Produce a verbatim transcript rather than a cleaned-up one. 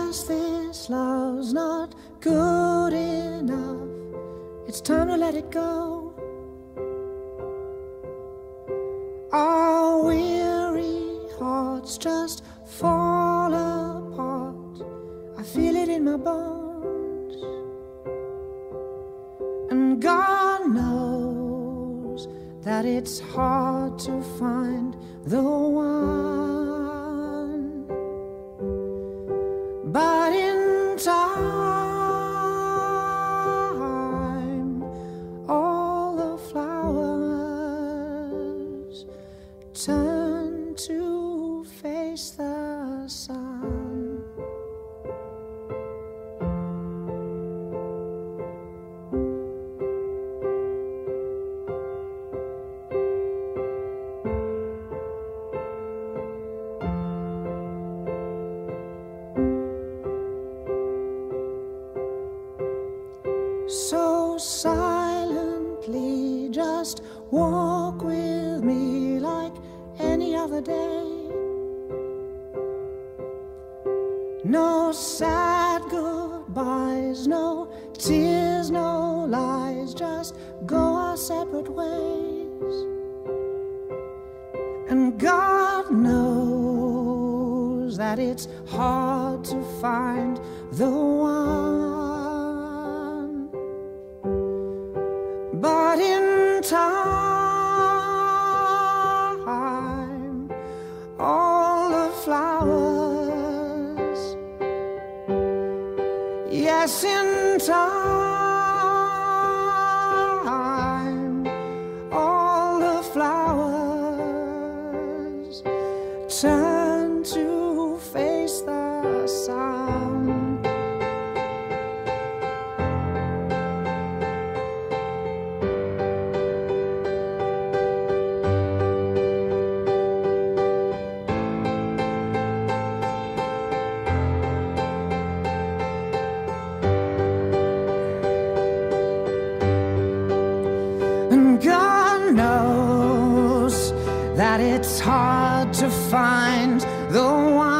guess this love's not good enough. It's time to let it go. Our weary hearts just fall apart. I feel it in my bones. And God knows that it's hard to find the one. But in time, all the flowers turn to face the sun. So silently, just walk with me like any other day. No sad goodbyes, no tears, no lies, just go our separate ways. And God knows that it's hard to find the one. But in time, all the flowers, yes, in time, all the flowers turn to face the sun. And God knows that it's hard to find the one.